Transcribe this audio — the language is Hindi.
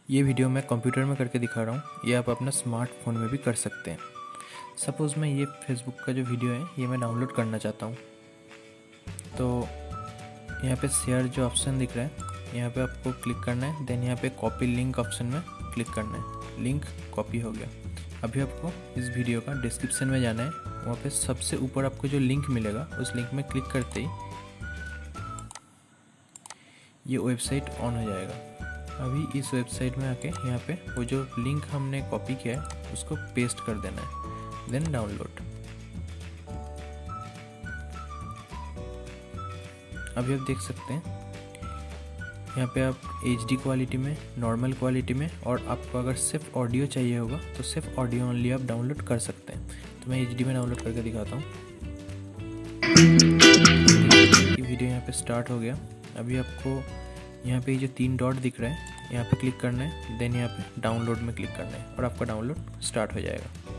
ये वीडियो मैं कंप्यूटर में करके दिखा रहा हूँ, ये आप अपना स्मार्टफोन में भी कर सकते हैं। सपोज़ मैं ये फेसबुक का जो वीडियो है ये मैं डाउनलोड करना चाहता हूँ, तो यहाँ पे शेयर जो ऑप्शन दिख रहा है यहाँ पे आपको क्लिक करना है। देन यहाँ पे कॉपी लिंक ऑप्शन में क्लिक करना है। लिंक कॉपी हो गया। अभी आपको इस वीडियो का डिस्क्रिप्शन में जाना है, वहाँ पे सबसे ऊपर आपको जो लिंक मिलेगा उस लिंक में क्लिक करते ही ये वेबसाइट ऑन हो जाएगा। अभी इस वेबसाइट में आके यहाँ पे वो जो लिंक हमने कॉपी किया है उसको पेस्ट कर देना है, देन डाउनलोड। अभी आप देख सकते हैं यहाँ पे आप HD क्वालिटी में, नॉर्मल क्वालिटी में, और आपको अगर सिर्फ ऑडियो चाहिए होगा तो सिर्फ ऑडियो ओनली आप डाउनलोड कर सकते हैं। तो मैं HD में डाउनलोड करके दिखाता हूँ। वीडियो यहाँ पे स्टार्ट हो गया। अभी आपको यहाँ पे जो 3 डॉट दिख रहा है यहाँ पे क्लिक करना है, देन यहाँ पे डाउनलोड में क्लिक करना है और आपका डाउनलोड स्टार्ट हो जाएगा।